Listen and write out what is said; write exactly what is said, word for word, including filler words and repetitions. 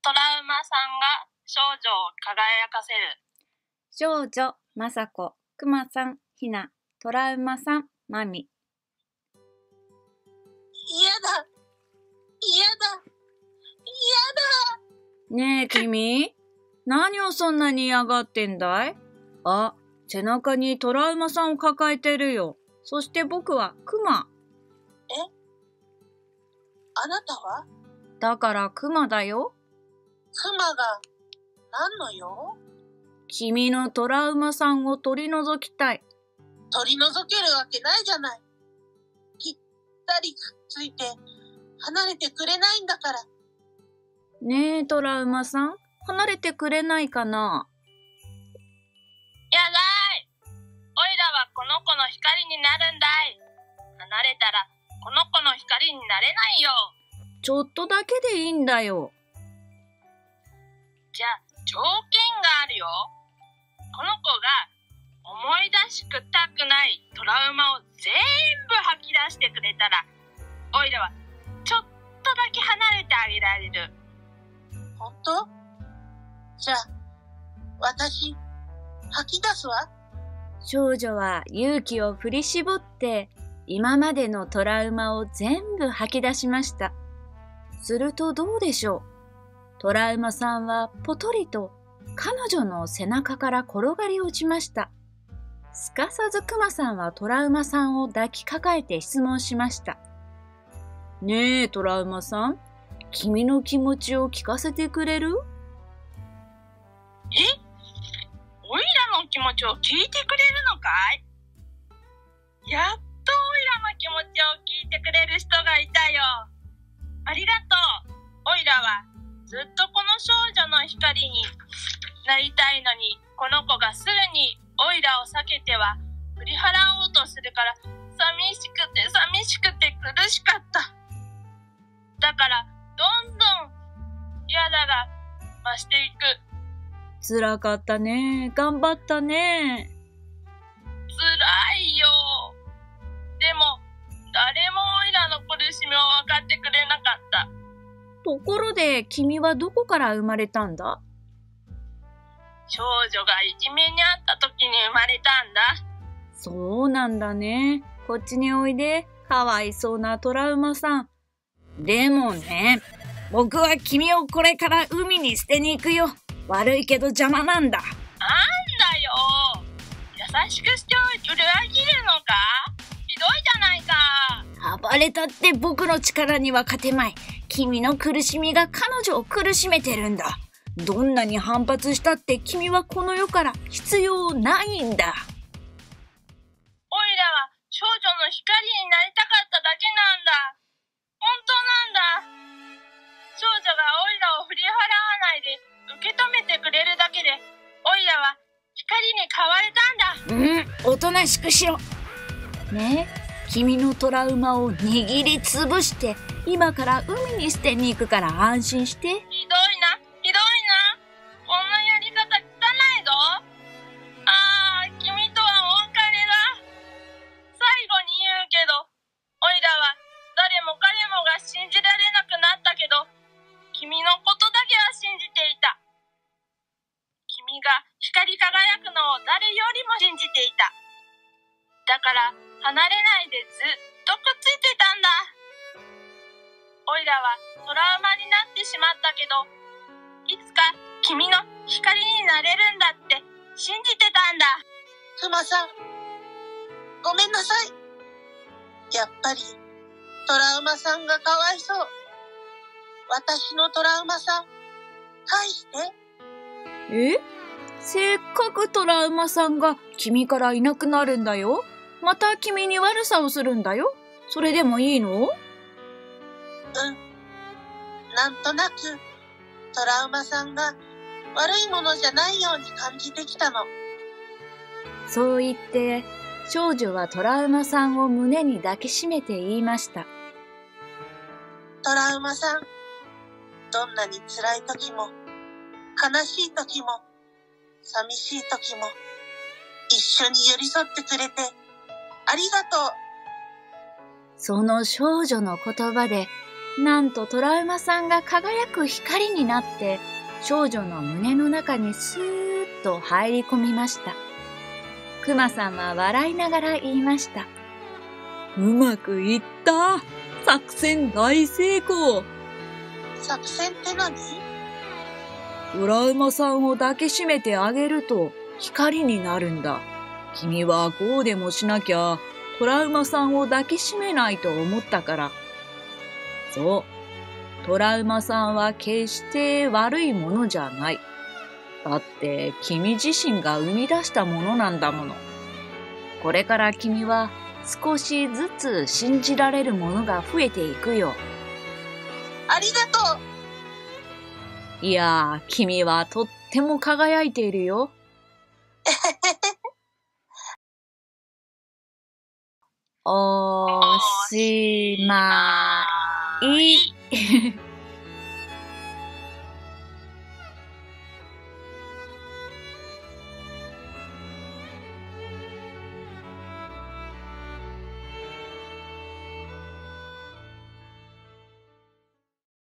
トラウマさんが少女を輝かせる。 少女、まさこ、くまさん、ひな、トラウマさん、まみ。 嫌だ嫌だ嫌だねえ君、何をそんなに嫌がってんだい？あ、背中にトラウマさんを抱えてるよ。そして僕はクマ。 え？あなたは？ だからクマだよ。 クマが何の用？ 君のトラウマさんを取り除きたい。 取り除けるわけないじゃない。ぴったりくっついて離れてくれないんだから。 ねえトラウマさん、離れてくれないかな？ やだい。おいらはこの子の光になるんだい。離れたらこの子の光になれないよ。 ちょっとだけでいいんだよ。 じゃあ条件があるよ。この子が思い出しくたくないトラウマを全部吐き出してくれたら、おいらはちょっとだけ離れてあげられる。本当？じゃあ私吐き出すわ。 少女は勇気を振り絞って今までのトラウマを全部吐き出しました。するとどうでしょう。トラウマさんはぽとりと彼女の背中から転がり落ちました。すかさずクマさんはトラウマさんを抱きかかえて質問しました。ねえトラウマさん、君の気持ちを聞かせてくれる？ え？おいらの気持ちを聞いてくれるのかい？やっとおいらの気持ちを聞いてくれる人がいたよ。ありがとう。おいらはずっとこの少女の光になりたいのに、この子がすぐにおいらを避けては振り払おうとするから、寂しくて寂しくて苦しかった。だからどんどん嫌だが増していく。 つらかったね。頑張ったね。 つらいよ。でも誰もおいらの苦しみを分かってくれなかった。 ところで君はどこから生まれたんだ？ 少女がいじめにあった時に生まれたんだ。 そうなんだね。こっちにおいで。かわいそうなトラウマさん。でもね、僕は君をこれから海に捨てに行くよ。悪いけど邪魔なんだ。 なんだよ。優しくしておいて裏切るのか？ひどいじゃないか。 暴れたって僕の力には勝てまい。君の苦しみが彼女を苦しめてるんだ。どんなに反発したって君はこの世から必要ないんだ。 おいらは少女の光になりたかっただけなんだ。本当なんだ。少女がおいらを振り払わないで受け止めてくれるだけで、おいらは光に変われたんだ。 うん、おとなしくしろ。ねえ、君のトラウマを握りつぶして今から海に捨てに行くから安心して。 ひどいな、ひどいな。こんなやり方汚いぞ。ああ、君とはお別れだ。最後に言うけど、おいらは誰も彼もが信じられなくなったけど、君のことだけは信じていた。君が光り輝くのを誰よりも信じていた。だから離れないでずっとくっついてたんだ。おいらはトラウマになってしまったけど、いつか君の光になれるんだって信じてたんだ。クマさん、ごめんなさい。やっぱりトラウマさんがかわいそう。私のトラウマさん、返して。 え？せっかくトラウマさんが君からいなくなるんだよ。また君に悪さをするんだよ。それでもいいの？うん。 なんとなくトラウマさんが悪いものじゃないように感じてきたの。 そう言って少女はトラウマさんを胸に抱きしめて言いました。 トラウマさん、どんなに辛い時も悲しい時も寂しい時も一緒に寄り添ってくれてありがとう。 その少女の言葉でなんとトラウマさんが輝く光になって少女の胸の中にスーッと入り込みました。クマさんは笑いながら言いました。 うまくいった。作戦大成功。 作戦って何？ トラウマさんを抱きしめてあげると光になるんだ。君はこうでもしなきゃトラウマさんを抱きしめないと思ったから。そう、トラウマさんは決して悪いものじゃない。だって君自身が生み出したものなんだもの。これから君は少しずつ信じられるものが増えていくよ。 ありがとう。いやー、君はとっても輝いているよ。 おしまい。